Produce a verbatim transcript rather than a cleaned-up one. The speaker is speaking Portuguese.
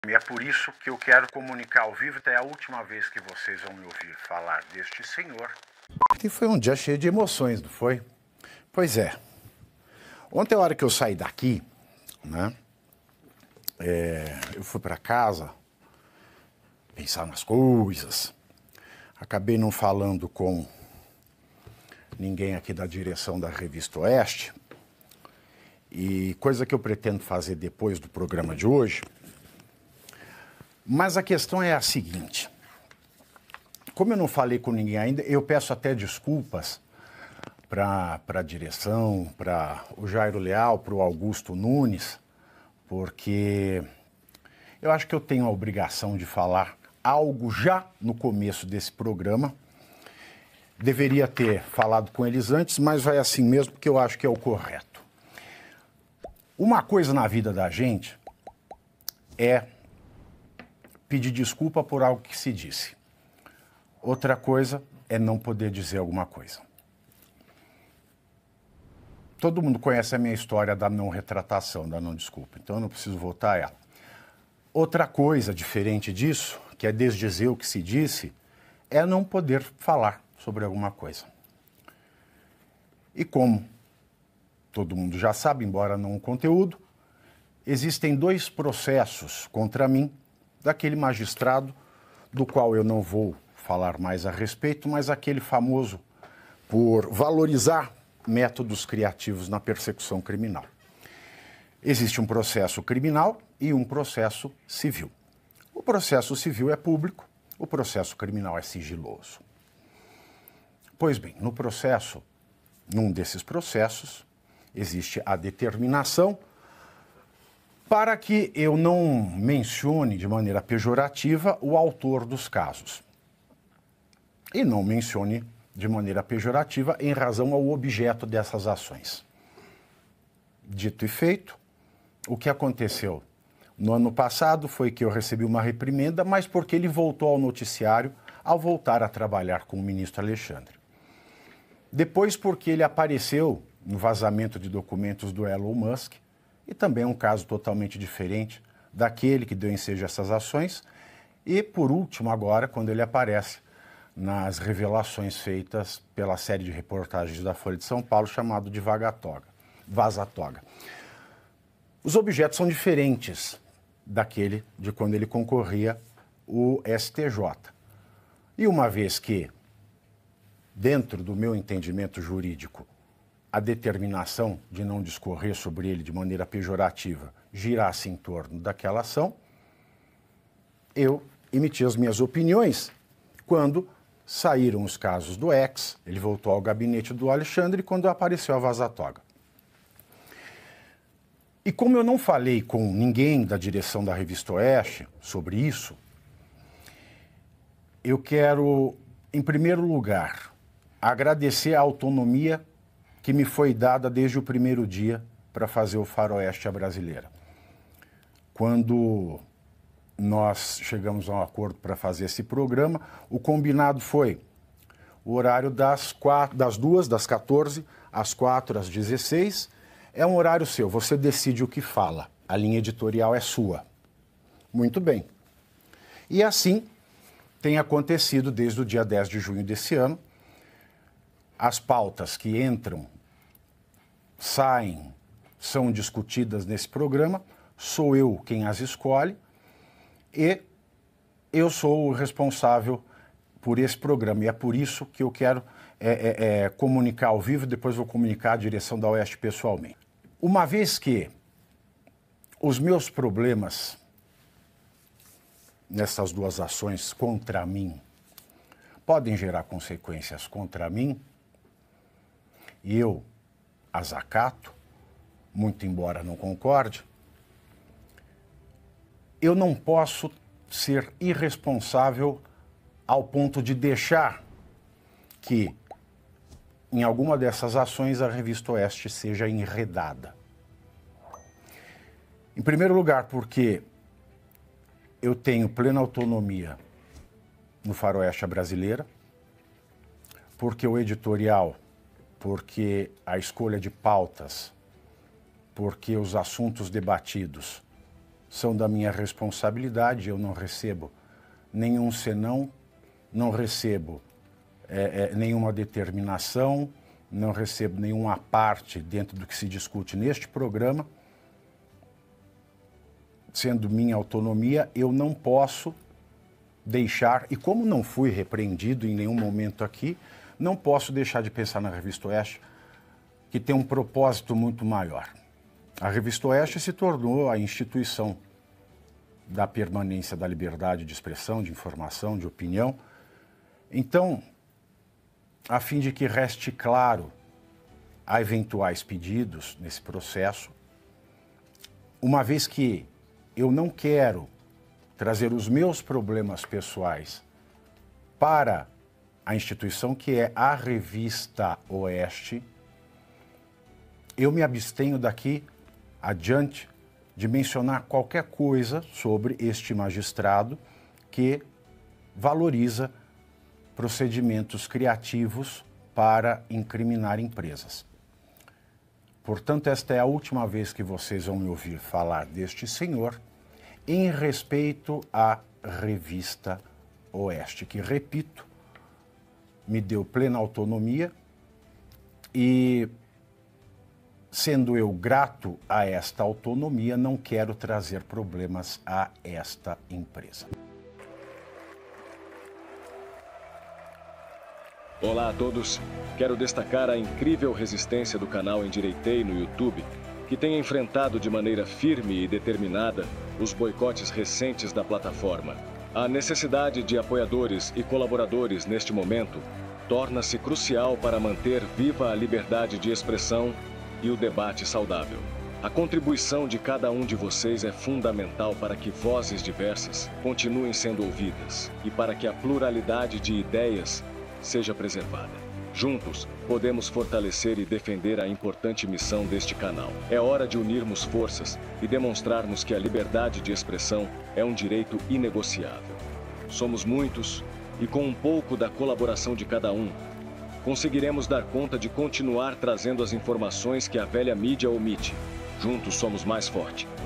E é por isso que eu quero comunicar ao vivo, até a última vez que vocês vão me ouvir falar deste senhor. E foi um dia cheio de emoções, não foi? Pois é. Ontem, a hora que eu saí daqui, né, é, eu fui para casa pensar nas coisas. Acabei não falando com ninguém aqui da direção da Revista Oeste. E coisa que eu pretendo fazer depois do programa de hoje. Mas a questão é a seguinte. Como eu não falei com ninguém ainda, eu peço até desculpas para a direção, para o Jairo Leal, para o Augusto Nunes, porque eu acho que eu tenho a obrigação de falar algo já no começo desse programa. Deveria ter falado com eles antes, mas vai assim mesmo, porque eu acho que é o correto. Uma coisa na vida da gente é pedir desculpa por algo que se disse. Outra coisa é não poder dizer alguma coisa. Todo mundo conhece a minha história da não retratação, da não desculpa, então eu não preciso voltar a ela. Outra coisa diferente disso, que é desdizer o que se disse, é não poder falar sobre alguma coisa. E como todo mundo já sabe, embora não o conteúdo, existem dois processos contra mim, daquele magistrado, do qual eu não vou falar mais a respeito, mas aquele famoso por valorizar métodos criativos na persecução criminal. Existe um processo criminal e um processo civil. O processo civil é público, o processo criminal é sigiloso. Pois bem, no processo, num desses processos, existe a determinação para que eu não mencione de maneira pejorativa o autor dos casos. E não mencione de maneira pejorativa em razão ao objeto dessas ações. Dito e feito, o que aconteceu no ano passado foi que eu recebi uma reprimenda, mas porque ele voltou ao noticiário ao voltar a trabalhar com o ministro Alexandre. Depois porque ele apareceu no vazamento de documentos do Elon Musk, e também é um caso totalmente diferente daquele que deu ensejo a essas ações. E, por último, agora, quando ele aparece nas revelações feitas pela série de reportagens da Folha de São Paulo, chamado de Vaga-Toga, Vaza-Toga. Os objetos são diferentes daquele de quando ele concorria o S T J. E uma vez que, dentro do meu entendimento jurídico, a determinação de não discorrer sobre ele de maneira pejorativa girasse em torno daquela ação, eu emiti as minhas opiniões quando saíram os casos do ex, ele voltou ao gabinete do Alexandre, quando apareceu a Vaza-Toga. E como eu não falei com ninguém da direção da Revista Oeste sobre isso, eu quero, em primeiro lugar, agradecer a autonomia que me foi dada desde o primeiro dia para fazer o Faroeste à Brasileira. Quando nós chegamos a um acordo para fazer esse programa, o combinado foi o horário das, quatro, das duas, das quatorze, às quatro, às dezesseis. É um horário seu, você decide o que fala, a linha editorial é sua. Muito bem. E assim tem acontecido desde o dia dez de junho desse ano. As pautas que entram, saem, são discutidas nesse programa, sou eu quem as escolhe e eu sou o responsável por esse programa. E é por isso que eu quero é, é, é, comunicar ao vivo, depois vou comunicar à direção da Oeste pessoalmente. Uma vez que os meus problemas nessas duas ações contra mim podem gerar consequências contra mim, e eu as acato, muito embora não concorde, eu não posso ser irresponsável ao ponto de deixar que, em alguma dessas ações, a Revista Oeste seja enredada. Em primeiro lugar, porque eu tenho plena autonomia no Faroeste Brasileira, porque o editorial, porque a escolha de pautas, porque os assuntos debatidos são da minha responsabilidade, eu não recebo nenhum senão, não recebo é, é, nenhuma determinação, não recebo nenhuma parte dentro do que se discute neste programa. Sendo minha autonomia, eu não posso deixar, e como não fui repreendido em nenhum momento aqui, não posso deixar de pensar na Revista Oeste, que tem um propósito muito maior. A Revista Oeste se tornou a instituição da permanência da liberdade de expressão, de informação, de opinião. Então, a fim de que reste claro a eventuais pedidos nesse processo, uma vez que eu não quero trazer os meus problemas pessoais para a instituição que é a Revista Oeste, eu me abstenho daqui adiante de mencionar qualquer coisa sobre este magistrado que valoriza procedimentos criativos para incriminar empresas. Portanto, esta é a última vez que vocês vão me ouvir falar deste senhor em respeito à Revista Oeste, que, repito, me deu plena autonomia e, sendo eu grato a esta autonomia, não quero trazer problemas a esta empresa. Olá a todos. Quero destacar a incrível resistência do canal Endireitei no YouTube, que tem enfrentado de maneira firme e determinada os boicotes recentes da plataforma. A necessidade de apoiadores e colaboradores neste momento torna-se crucial para manter viva a liberdade de expressão e o debate saudável. A contribuição de cada um de vocês é fundamental para que vozes diversas continuem sendo ouvidas e para que a pluralidade de ideias seja preservada. Juntos, podemos fortalecer e defender a importante missão deste canal. É hora de unirmos forças e demonstrarmos que a liberdade de expressão é um direito inegociável. Somos muitos e, com um pouco da colaboração de cada um, conseguiremos dar conta de continuar trazendo as informações que a velha mídia omite. Juntos somos mais fortes.